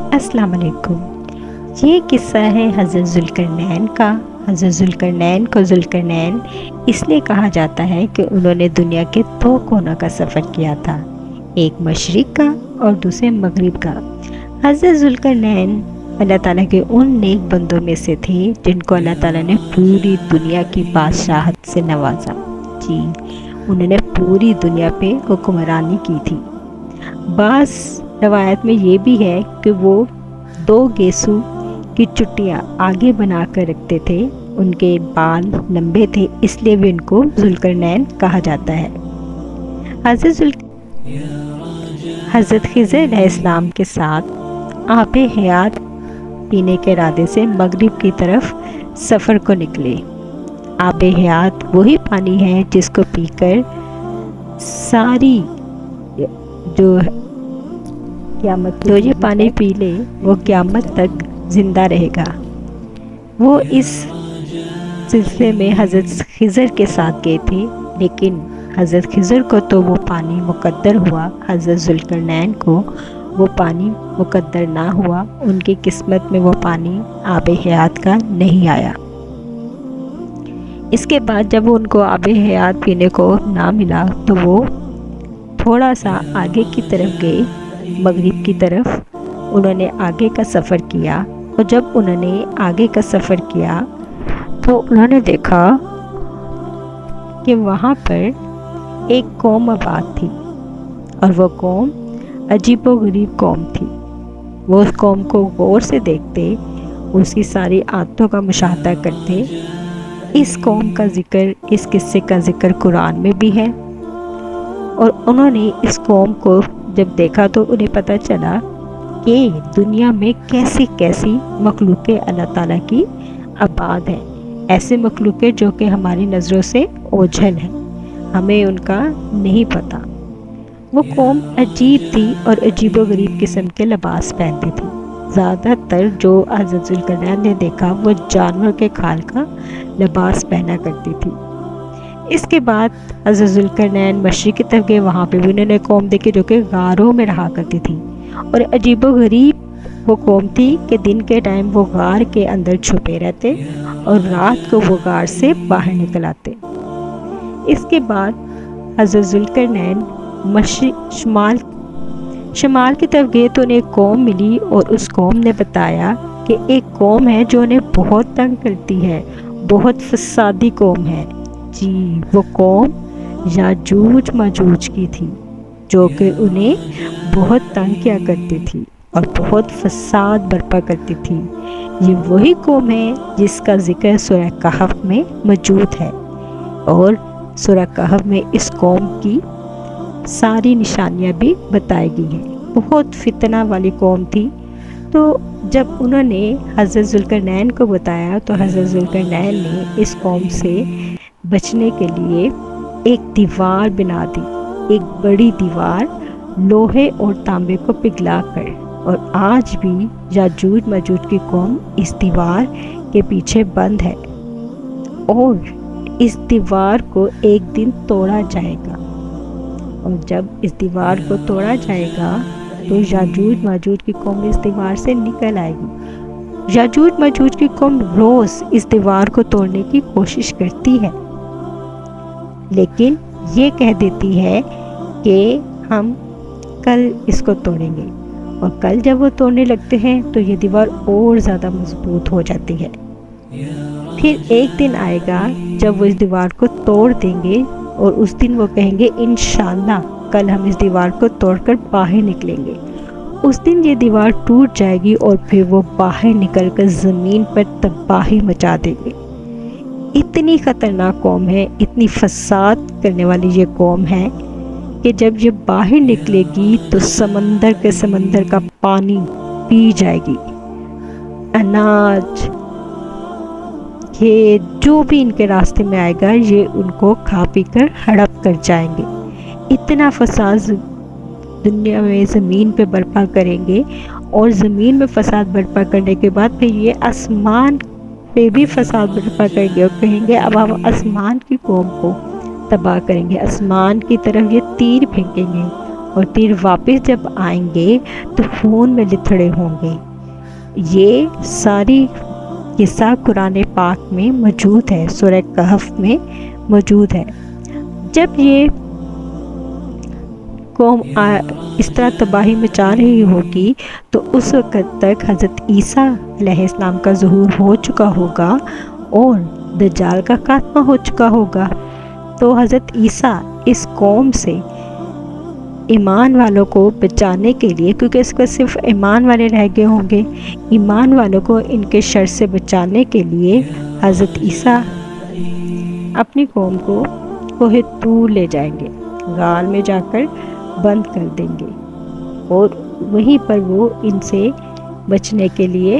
अस्सलाम वालेकुम। ये किस्सा है हज़रत ज़ुल्करनैन का। हज़रत ज़ुल्करनैन को ज़ुल्करनैन इसलिए कहा जाता है कि उन्होंने दुनिया के दो कोनों का सफ़र किया था, एक मशरिक़ का और दूसरे मगरिब का। हज़रत ज़ुल्करनैन अल्लाह ताला के उन नेक बंदों में से थे जिनको अल्लाह ताला ने पूरी दुनिया की बादशाहत से नवाजा। जी, उन्होंने पूरी दुनिया पे हुक्मरानी की थी। बास रवायत में ये भी है कि वो दो गेसू की चुटियाँ आगे बना कर रखते थे। उनके बाल लंबे थे, इसलिए भी उनको ज़ुल्करनैन कहा जाता है। हज़रत खिज़र अलैहिस्सलाम के साथ आबे हयात पीने के इरादे से मगरिब की तरफ सफ़र को निकले। आबे हयात वही पानी है जिसको पीकर सारी जो ये पानी पी ले वो क़यामत तक ज़िंदा रहेगा। वो इस सिलसिले में हज़रत खिज़र के साथ गए थे, लेकिन हज़रत खिज़र को तो वो पानी मुक़द्दर हुआ, हज़रत ज़ुल्करनैन को वो पानी मुक़द्दर ना हुआ। उनकी किस्मत में वो पानी आबे हयात का नहीं आया। इसके बाद जब उनको आबे हयात पीने को ना मिला तो वो थोड़ा सा आगे की तरफ गए, मगरिब की तरफ उन्होंने आगे का सफ़र किया। और जब उन्होंने आगे का सफ़र किया तो उन्होंने देखा कि वहाँ पर एक कौम आबाद थी और वो कौम अजीबोगरीब कौम थी। वो उस कौम को गौर से देखते, उसकी सारी आदतों का मुशाहदा करते। इस कौम का ज़िक्र, इस किस्से का ज़िक्र कुरान में भी है। और उन्होंने इस कौम को जब देखा तो उन्हें पता चला कि दुनिया में कैसी कैसी मखलूक़ें अल्लाह ताला की आबाद हैं। ऐसे मखलूक़ें जो कि हमारी नज़रों से ओझल हैं, हमें उनका नहीं पता। वो कौम अजीब थी और अजीब व गरीब किस्म के लिबास पहनती थी। ज़्यादातर जो हज़रत ज़ुल्करनैन ने देखा वो जानवर के खाल का लिबास पहना करती थी। इसके बाद हज़रत ज़ुल्करनैन मशरिक़ की तरफ गए। वहाँ पे भी उन्होंने कौम देखी जो कि गारों में रहा करती थी और अजीबो गरीब वो कौम थी कि दिन के टाइम वो गार के अंदर छुपे रहते और रात को वो गार से बाहर निकल आते। इसके बाद हज़रत ज़ुल्करनैन शुमाल की तरफ गए तो उन्हें एक कौम मिली और उस कौम ने बताया कि एक कौम है जो उन्हें बहुत तंग करती है, बहुत फसादी कौम है। जी, वो कौम याजूज माजूज की थी जो कि उन्हें बहुत तंग किया करती थी और बहुत फसाद बर्पा करती थी। ये वही कौम है जिसका ज़िक्र सूरह कहफ में मौजूद है और सूरह कहफ में इस कौम की सारी निशानियां भी बताई गई हैं। बहुत फितना वाली कौम थी। तो जब उन्होंने हज़रत ज़ुल्करनैन को बताया तो हज़रत ज़ुल्करनैन ने इस कौम से बचने के लिए एक दीवार बना दी, एक बड़ी दीवार लोहे और तांबे को पिघला कर। और आज भी याजूज माजूज की कौम इस दीवार के पीछे बंद है और इस दीवार को एक दिन तोड़ा जाएगा। और जब इस दीवार को तोड़ा जाएगा तो याजूज माजूज की कौम इस दीवार से निकल आएगी। याजूज माजूज की कौम रोज़ इस दीवार को तोड़ने की कोशिश करती है, लेकिन ये कह देती है कि हम कल इसको तोड़ेंगे। और कल जब वो तोड़ने लगते हैं तो ये दीवार और ज़्यादा मजबूत हो जाती है। फिर एक दिन आएगा जब वो इस दीवार को तोड़ देंगे और उस दिन वो कहेंगे इंशाअल्लाह कल हम इस दीवार को तोड़कर बाहर निकलेंगे। उस दिन ये दीवार टूट जाएगी और फिर वो बाहर निकलकर ज़मीन पर तबाही मचा देंगे। इतनी ख़तरनाक कौम है, इतनी फसाद करने वाली ये कौम है कि जब ये बाहर निकलेगी तो समंदर का पानी पी जाएगी। अनाज, ये जो भी इनके रास्ते में आएगा ये उनको खा पी कर हड़प कर जाएंगे। इतना फसाद दुनिया में ज़मीन पे बर्पा करेंगे और ज़मीन में फसाद बर्पा करने के बाद फिर ये आसमान पे भी फसाद बर्पा करेंगे और कहेंगे अब हम आसमान की कौम को तबाह करेंगे। आसमान की तरफ ये तीर फेंकेंगे اور پھر واپس جب آئیں گے تو خون میں لتھڑے ہوں گے۔ یہ ساری قصہ قرآن پاک میں موجود ہے، سورہ کہف میں موجود ہے۔ جب یہ قوم اس طرح تباہی مچا رہی ہوگی تو اس وقت تک حضرت عیسیٰ علیہ السلام کا ظہور ہو چکا ہوگا اور دجال کا خاتمہ ہو چکا ہوگا۔ تو حضرت عیسیٰ اس قوم سے ایمان والوں کو بچانے کے لیے، کیونکہ اس کا صرف ایمان والے رہ گئے ہوں گے، ایمان والوں کو ان کے شر سے بچانے کے لیے حضرت عیسیٰ اپنی قوم کو کوہ طور لے جائیں گے، غار میں جا کر بند کر دیں گے اور وہیں پر وہ ان سے بچنے کے لیے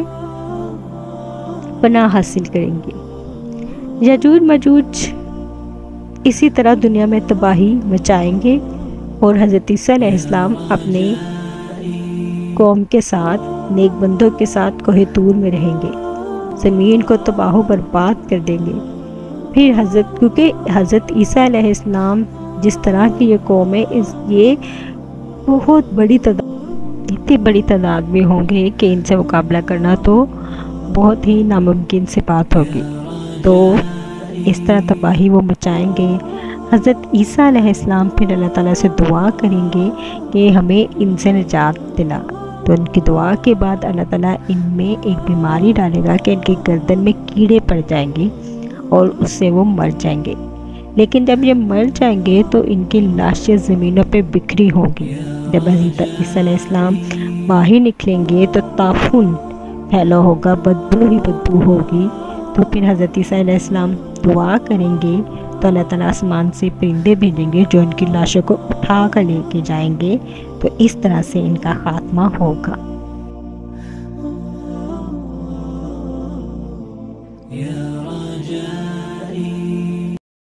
پناہ حاصل کریں گے۔ یجوج مجوج اسی طرح دنیا میں تباہی مچائیں گے اور حضرت عیسیٰ علیہ السلام اپنے قوم کے ساتھ، نیک بندوں کے ساتھ کوہ طور میں رہیں گے، زمین کو تباہ و برباد کر دیں گے۔ پھر کیونکہ حضرت عیسیٰ علیہ السلام جس طرح کی یہ قوم ہے، یہ بہت بڑی تعداد، اتنی بڑی تعداد میں ہوں گے کہ ان سے مقابلہ کرنا تو بہت ہی ناممکن سی بات ہوگی۔ تو اس طرح تباہی وہ مچائیں گے۔ حضرت عیسیٰ علیہ السلام پھر اللہ تعالیٰ سے دعا کریں گے کہ ہمیں ان سے نجات دلا۔ تو ان کی دعا کے بعد اللہ تعالیٰ ان میں ایک بیماری ڈالے گا کہ ان کی گردن میں کیڑے پڑ جائیں گے اور اس سے وہ مر جائیں گے۔ لیکن جب یہ مر جائیں گے تو ان کی لاشیں زمینوں پہ بکھری ہوں گی۔ جب حضرت عیسیٰ علیہ السلام باہر نکلیں گے تو طاعون پھیلا ہوگا، بدبو ہی بدبو ہوگی۔ تو پھر حضرت عیسیٰ علیہ السلام دعا کریں گے تو اللہ تعالیٰ آسمان سے پرندے بھیجیں گے جو ان کی لاشوں کو اٹھا کر لے کے جائیں گے۔ تو اس طرح سے ان کا خاتمہ ہوگا۔ یا